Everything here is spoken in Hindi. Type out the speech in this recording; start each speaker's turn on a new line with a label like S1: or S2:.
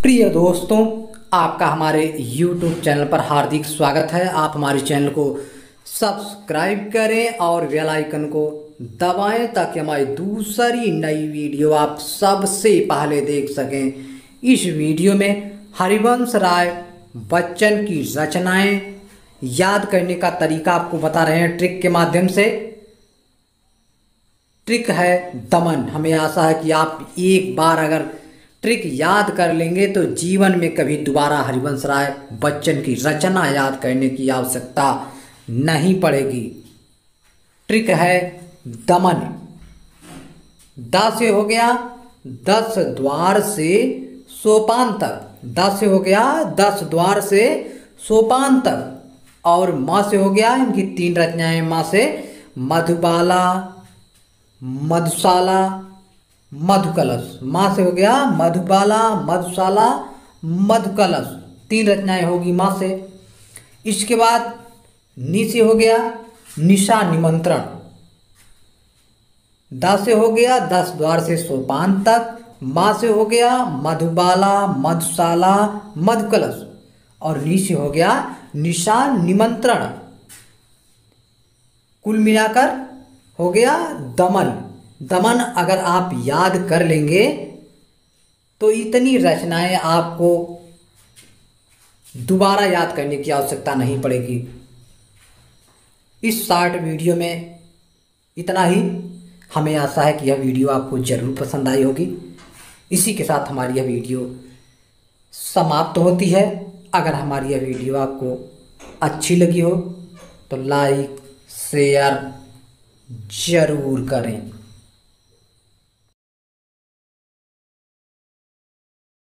S1: प्रिय दोस्तों, आपका हमारे YouTube चैनल पर हार्दिक स्वागत है। आप हमारे चैनल को सब्सक्राइब करें और बेल आइकन को दबाएं ताकि हमारी दूसरी नई वीडियो आप सबसे पहले देख सकें। इस वीडियो में हरिवंश राय बच्चन की रचनाएं याद करने का तरीका आपको बता रहे हैं ट्रिक के माध्यम से। ट्रिक है दमन। हमें आशा है कि आप एक बार अगर ट्रिक याद कर लेंगे तो जीवन में कभी दोबारा हरिवंश राय बच्चन की रचना याद करने की आवश्यकता नहीं पड़ेगी। ट्रिक है दमन। द से हो गया 10 द्वार से सोपान तक। द से हो गया 10 द्वार से सोपान तक। और माँ से हो गया, इनकी 3 रचनाएं माँ से मधुबाला, मधुशाला, मधुकलश। माँ से हो गया मधुबाला, मधुशाला, मधुकलश। 3 रचनाएं होगी माँ से। इसके बाद नी से हो गया निशा निमंत्रण। द से हो गया 10 द्वार से सोपान तक। माँ से हो गया मधुबाला, मधुशाला, मधुकलश। और नी से हो गया निशा निमंत्रण। कुल मिलाकर हो गया दमन। दमन अगर आप याद कर लेंगे तो इतनी रचनाएं आपको दोबारा याद करने की आवश्यकता नहीं पड़ेगी। इस शॉर्ट वीडियो में इतना ही। हमें आशा है कि यह वीडियो आपको ज़रूर पसंद आई होगी। इसी के साथ हमारी यह वीडियो समाप्त होती है। अगर हमारी यह वीडियो आपको अच्छी लगी हो तो लाइक शेयर ज़रूर करें।